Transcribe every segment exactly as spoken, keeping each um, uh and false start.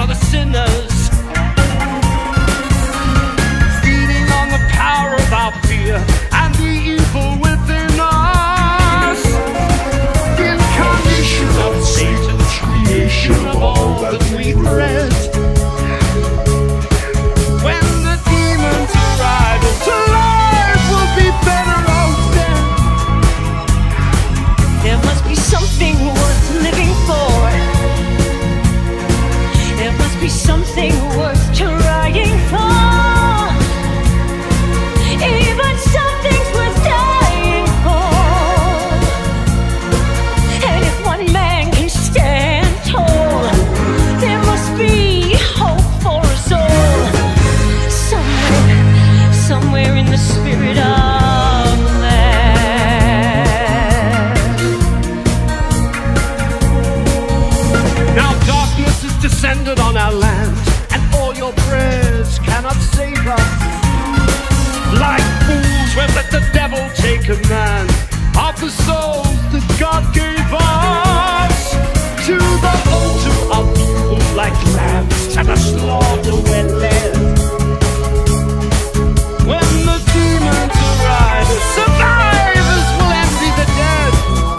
for the sinners, feeding on the power of our fear and the evil within us. The incarnation of Satan's creation of all that we read. When the demons arrive, to life will be better off dead. There must be something worth living for. There must be something worth trying for. Even something's worth dying for. And if one man can stand tall, there must be hope for us all. Somewhere, somewhere in the spirit of man. Now darkness has descended on our land, and all your prayers cannot save us. Like fools, we've let the devil take command of the souls that God gave us. To the altar of evil, like lambs to the slaughter we're led. When the demons arrive, survivors will envy the dead.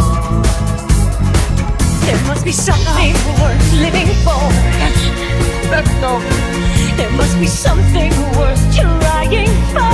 There must be something worth living for. Let's go. There must be something worth trying for.